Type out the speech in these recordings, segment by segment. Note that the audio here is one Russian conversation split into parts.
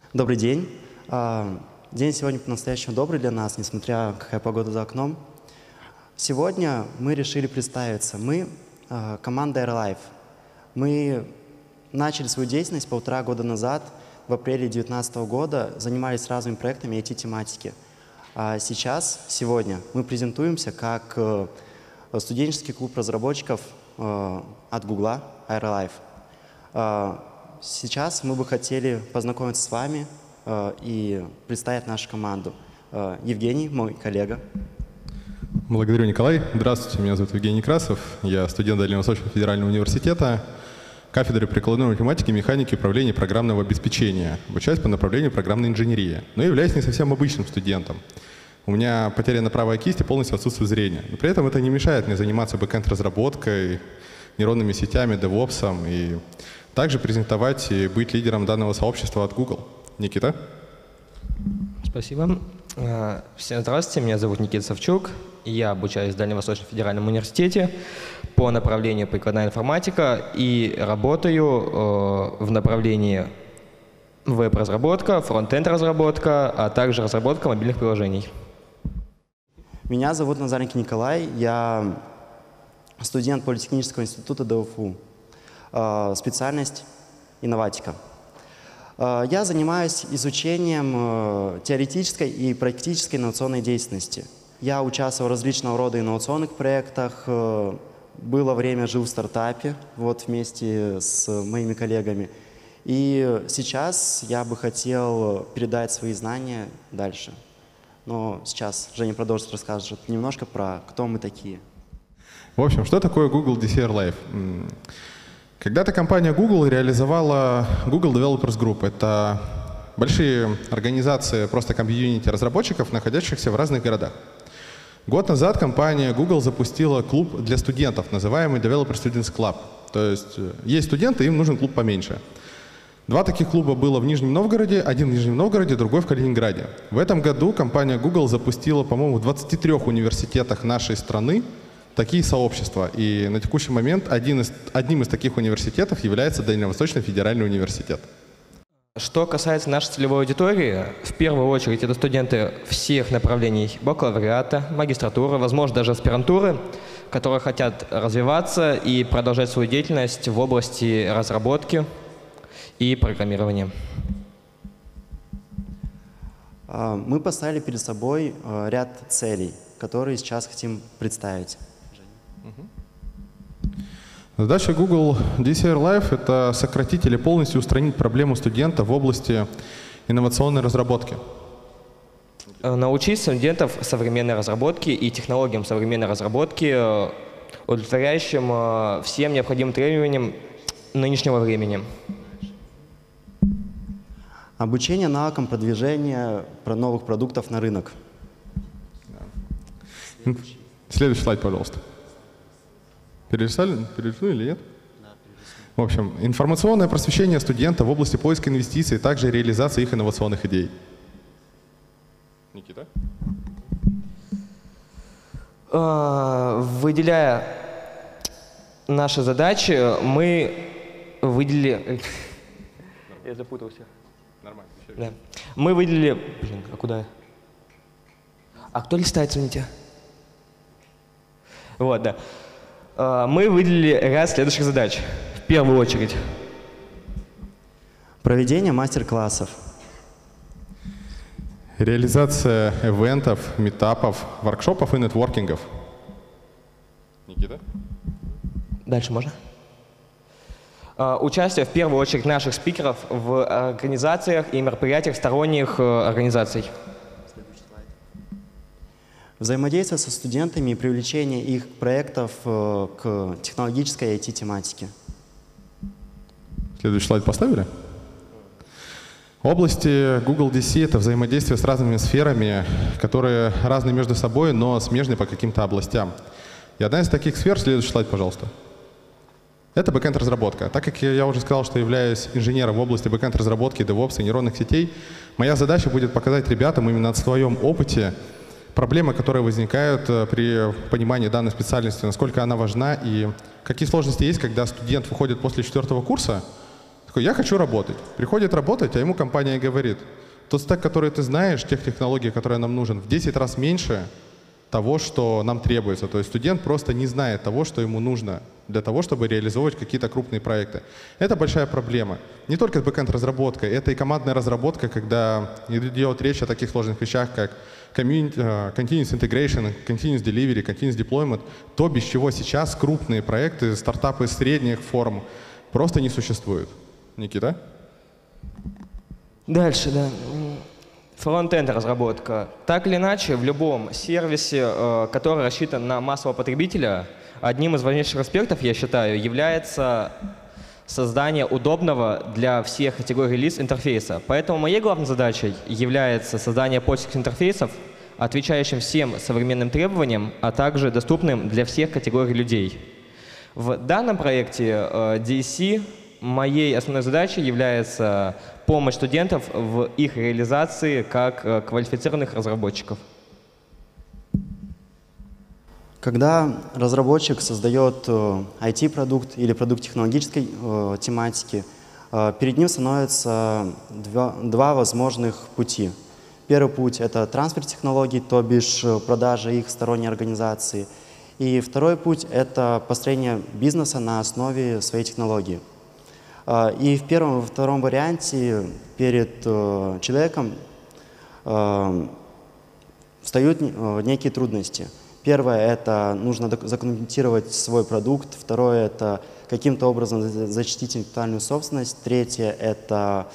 Добрый день. День сегодня по-настоящему добрый для нас, несмотря какая погода за окном. Сегодня мы решили представиться. Мы команда AirLife. Мы начали свою деятельность 1,5 года назад, в апреле 2019 года, занимались разными проектами IT-тематики. А сейчас, сегодня, мы презентуемся как студенческий клуб разработчиков от Google AirLife. Сейчас мы бы хотели познакомиться с вами и представить нашу команду. Евгений, мой коллега. Благодарю, Николай. Здравствуйте, меня зовут Евгений Некрасов. Я студент Дальневосточного федерального университета, кафедры прикладной математики, механики и управления программного обеспечения. Обучаюсь по направлению программной инженерии, но являюсь не совсем обычным студентом. У меня потеряна правая кисть и полностью отсутствует зрение. Но при этом это не мешает мне заниматься бэкэнд-разработкой, нейронными сетями, девопсом и также презентовать и быть лидером данного сообщества от Google. Никита? Спасибо. Всем здравствуйте, меня зовут Никита Савчук. Я обучаюсь в Дальневосточном федеральном университете по направлению прикладная информатика и работаю в направлении веб-разработка, фронт-энд-разработка, а также разработка мобильных приложений. Меня зовут Назаренко Николай, я студент Политехнического института ДФУ. Специальность инноватика. Я занимаюсь изучением теоретической и практической инновационной деятельности. Я участвовал в различного рода инновационных проектах. Было время, жил в стартапе вместе с моими коллегами. И сейчас я бы хотел передать свои знания дальше. Но сейчас Женя продолжит, расскажет немножко про кто мы такие. В общем, что такое Google DC AirLife? Когда-то компания Google реализовала Google Developers Group. Это большие организации, просто комьюнити разработчиков, находящихся в разных городах. Год назад компания Google запустила клуб для студентов, называемый Developer Students Club. То есть студенты, им нужен клуб поменьше. 2 таких клуба было в Нижнем Новгороде, один в Нижнем Новгороде, другой в Калининграде. В этом году компания Google запустила, по-моему, в 23 университетах нашей страны такие сообщества. И на текущий момент одним из таких университетов является Дальневосточный федеральный университет. Что касается нашей целевой аудитории, в первую очередь это студенты всех направлений бакалавриата, магистратуры, возможно, даже аспирантуры, которые хотят развиваться и продолжать свою деятельность в области разработки и программирования. Мы поставили перед собой ряд целей, которые сейчас хотим представить. Задача Google DC AirLife — это сократить или полностью устранить проблему студента в области инновационной разработки. Научить студентов современной разработке и технологиям современной разработки, удовлетворяющим всем необходимым требованиям нынешнего времени. Обучение навыкам продвижения новых продуктов на рынок. Следующий слайд, пожалуйста. Перелистали или нет? Да, в общем, информационное просвещение студента в области поиска инвестиций, также реализации их инновационных идей. Никита? Выделяя наши задачи, мы выделили... Я запутался. Нормально. Да. Мы выделили... Блин, а куда? А кто листает, извините? Вот, да. Мы выделили ряд следующих задач. В первую очередь. Проведение мастер-классов. Реализация ивентов, митапов, воркшопов и нетворкингов. Никита? Дальше можно? Участие в первую очередь наших спикеров в организациях и мероприятиях сторонних организаций. Взаимодействие со студентами и привлечение их проектов к технологической IT-тематике. Следующий слайд поставили? Области Google DC — это взаимодействие с разными сферами, которые разные между собой, но смежны по каким-то областям. И одна из таких сфер, следующий слайд, пожалуйста, это бэкэнд-разработка. Так как я уже сказал, что являюсь инженером в области бэкэнд-разработки, DevOps и нейронных сетей, моя задача будет показать ребятам именно на своем опыте проблемы, которые возникают при понимании данной специальности, насколько она важна и какие сложности есть, когда студент выходит после 4-го курса, такой, я хочу работать. Приходит работать, а ему компания говорит, тот стек, который ты знаешь, тех технологий, которые нам нужен, в 10 раз меньше того, что нам требуется. То есть студент просто не знает того, что ему нужно для того, чтобы реализовывать какие-то крупные проекты. Это большая проблема. Не только с бэкэнд-разработкой, это и командная разработка, когда идет речь о таких сложных вещах, как continuous integration, continuous delivery, continuous deployment, то, без чего сейчас крупные проекты, стартапы средних форм просто не существуют. Никита? Дальше, да. Фронт-энд разработка. Так или иначе, в любом сервисе, который рассчитан на массового потребителя, одним из важнейших аспектов, я считаю, является создание удобного для всех категорий лиц интерфейса. Поэтому моей главной задачей является создание польских интерфейсов, отвечающим всем современным требованиям, а также доступным для всех категорий людей. В данном проекте DSC моей основной задачей является помощь студентов в их реализации как квалифицированных разработчиков. Когда разработчик создает IT-продукт или продукт технологической тематики, перед ним становятся два возможных пути. Первый путь — это трансфер технологий, то бишь продажа их сторонней организации. И второй путь — это построение бизнеса на основе своей технологии. И в первом и во втором варианте перед человеком встают некие трудности. Первое — это нужно задокументировать свой продукт. Второе — это каким-то образом защитить интеллектуальную собственность. Третье — это,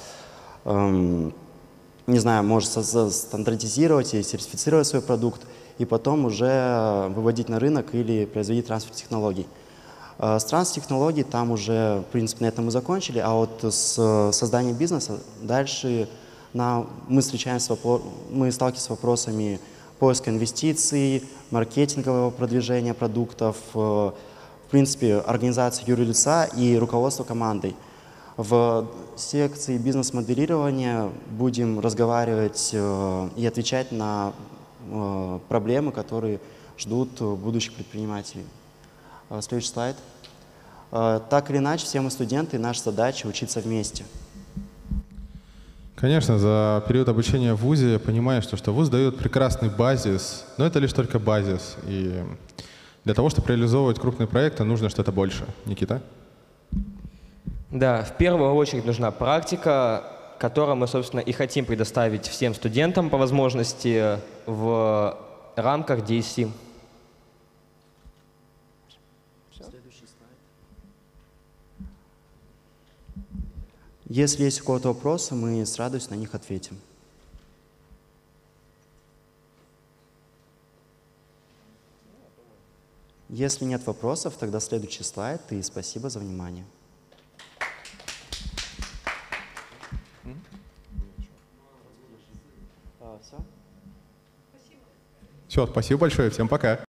не знаю, может стандартизировать и сертифицировать свой продукт, и потом уже выводить на рынок или производить трансфер технологий. С трансфер технологий там уже, в принципе, на этом мы закончили, а вот с созданием бизнеса дальше мы сталкиваемся с вопросами поиска инвестиций, маркетингового продвижения продуктов, в принципе, организации юрлица и руководства командой. В секции бизнес-моделирования будем разговаривать и отвечать на проблемы, которые ждут будущих предпринимателей. Следующий слайд. Так или иначе, все мы студенты, и наша задача — учиться вместе. Конечно, за период обучения в ВУЗе я понимаю, что ВУЗ дает прекрасный базис, но это лишь только базис. И для того, чтобы реализовывать крупные проекты, нужно что-то больше. Никита? Да, в первую очередь нужна практика, которую мы, собственно, и хотим предоставить всем студентам по возможности в рамках DSC. Если есть у кого-то вопросы, мы с радостью на них ответим. Если нет вопросов, тогда следующий слайд, и спасибо за внимание. Все, спасибо большое, всем пока.